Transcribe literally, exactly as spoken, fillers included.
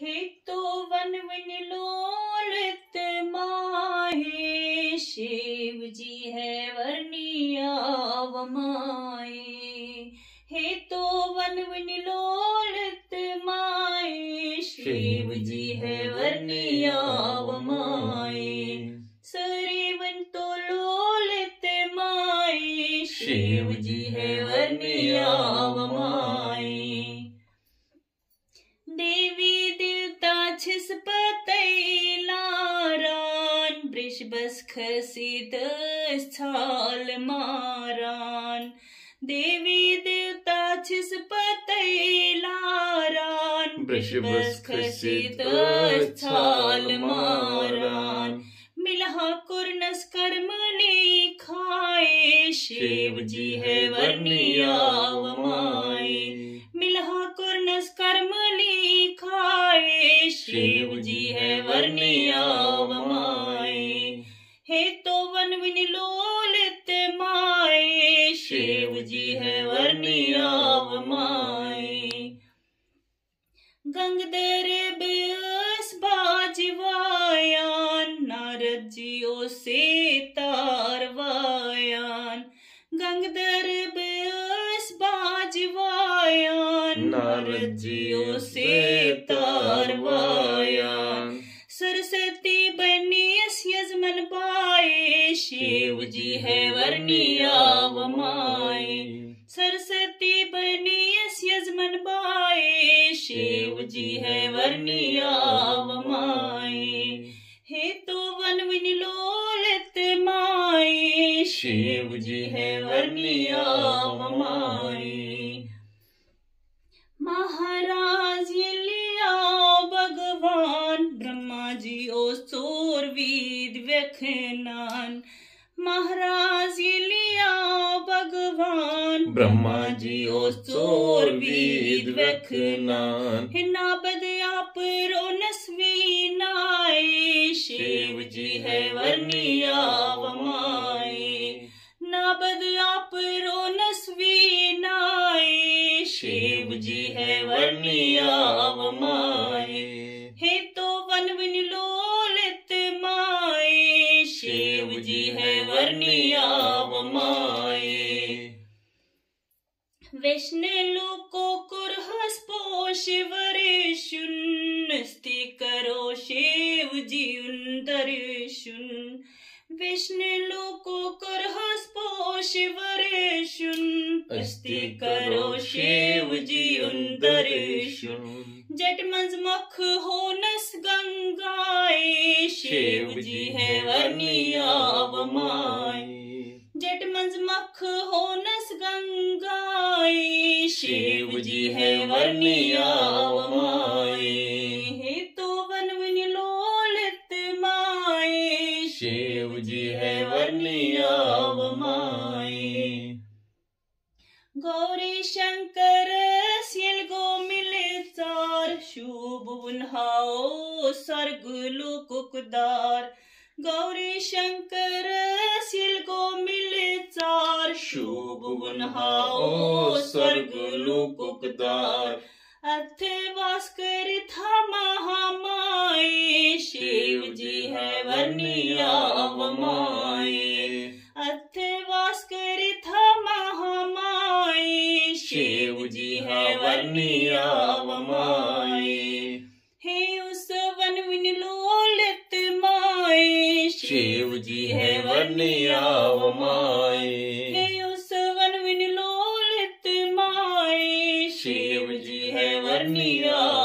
हे तो one one लोलित माहे, शिव जी है वर्णिया वमाए। हे तो वन वन लोलित माए, शिव जी है वर्णिया वमाए। सरे वन तो लोलित माए, शिव जी है वर्णिया वमाए। देवी देवता छिसपतई लारान, वृषभस खसित स्थाल मारान। देवी देवता छिसपतई लारान, वृषभस खसित स्थाल मारान। मिलहा कुरनस कर्मणि खाए, शिव जी है वर्णिया वमाए। मिलहा कुरनस कर्मणि खाए, शिव जी है वर्णिया वमाए। हे तो वन वन लोलित माए, शिव जी है वर्णिया वमाए। गंगधर बेअस बाजवायान, नारद जियो से तारवायान। गंगधर बेअस बाजवायान, नारद जियो से तारवायान। सरस्वती बनी यजमन पाए, शिव जी है वर्णिया वमाए। सरस्वती बनी यजमन पाए, शिव जी है वर्णिया वमाए। हे तो वन वन लोलित माए, शिव जी है वर्णिया वमाए। महाराज ये लिया भगवान, ब्रह्मा जी ओ सोर वेद व्यखनान। महाराज ये लिया भगवान, ब्रह्मा जी ओ सोर वेद व्यखनान। हे नाबद आप रोनस्वी नाए, शिव जी है वर्णिया वमाए। नाबद आप रोनस्वी नाए, शिव जी है वर्णिया वमाए। हे तो वन वन लोलित माए, शिव जी है वर्णिया वमाए। वैष्णव लोको कुरहस पोष वरेशुन, स्ति करो शिव जी दर्शन। वैष्णव लोको कुरहस पोष वरेशुन, स्ति करो शिव जी दर्शन। जट मंज मख होनस गंगाए, शिव जी है वर्णिया वमाए। जट मंज मख होनस गंगाए, शिव जी है वर्णिया वमाए। हे तो वन वन लोलित माए, शिव जी है वर्णिया वमाए। गौरी शंकर सियल गो मिले चार, शुभ उन्हाओ स्वर्ग लोकुकदार। गौरी शंकर सियल गो मिले चार, शुभ उन्हाओ स्वर्ग लोकुकदार। अथ वास कर था महामाए, शिव जी है वर्णिया वमाए। अथ वास कर था महामाए, शिव जी है वर्णिया वमाए। हे उस वन वन लोलित माए, शिव जी है वर्णिया वमाए। हे उस वन वन लोलित माए, शिव जी है वर्णिया